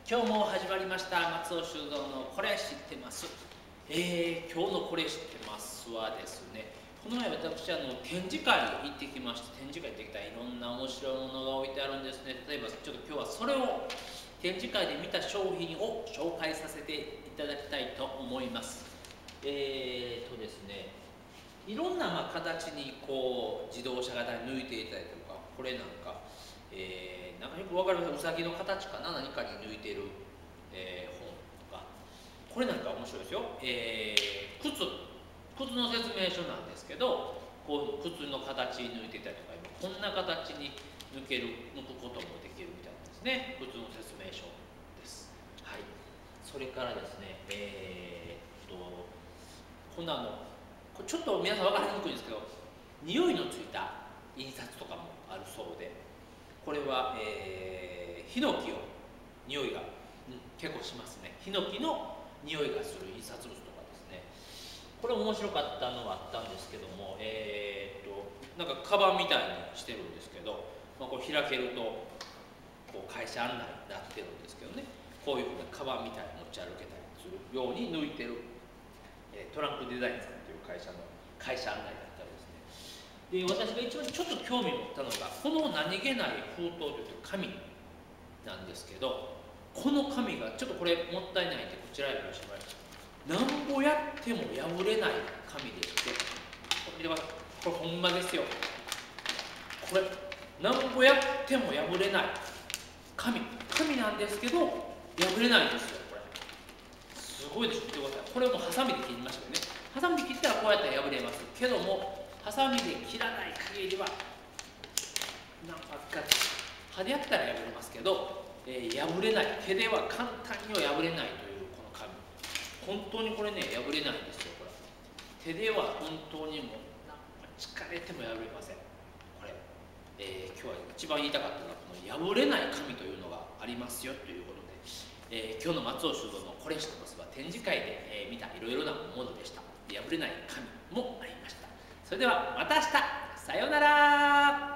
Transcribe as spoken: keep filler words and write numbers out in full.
今日も始まりました松尾修造のこれ知ってます。えー、今日のこれ知ってますはですね、この前私あの展示会行ってきまして、展示会行ってきたいろんな面白いものが置いてあるんですね。例えばちょっと今日はそれを展示会で見た商品を紹介させていただきたいと思います。えーとですね、いろんなまあ形にこう自動車型に抜いていたりとか、これなんか、えー、なんかよくわかります。うさぎの形かな、何かに抜いてる、えー、本とか、これなんか面白いですよ。えー、靴靴の説明書なんですけど、こう靴の形に抜いてたりとか、こんな形に抜ける抜くこともできるみたいなんですね。靴の説明書です。はい。それからですね、えー、っとこんなのこれちょっと皆さん分かりにくいんですけど、匂いのついた印刷とかもあるそうで、これは、えー、ヒノキを匂いが、うん、結構しますね。ヒノキの匂いがする印刷物とかですね。これ面白かったのはあったんですけども、えー、っとなんかカバンみたいにしてるんですけど、まあ、こう開けるとこう会社案内になってるんですけどね、こういうふうなカバンみたいに持ち歩けたりするように抜いてる、えー、トランクデザインさんという会社の会社案内だったりですね。で、私が一番ちょっと興味を持ったのが、この何気ない封筒という紙なんですけど、この紙がちょっとこれもったいないんで、こちらへ用意してもらいました。なんぼやっても破れない紙でして、これはこれほんまですよ。これなんぼやっても破れない紙紙なんですけど破れないんですよ。これすごいでしょ。見てください。これもハサミで切りましたよね。ハサミで切ったらこうやって破れますけども、ハサミで切らない限りはなんか歯でやったら破れますけど、えー、破れない、手では簡単には破れないというこの紙、本当にこれね破れないんですよ。これ手では本当にもうなんか疲れても破れません。これ、えー、今日は一番言いたかったのはこの破れない紙というのがありますよということで、えー、今日の松尾修造のこれ知ってますは展示会で、えー、見たいろいろなものでした。破れない紙もありました。それではまた明日、さようなら。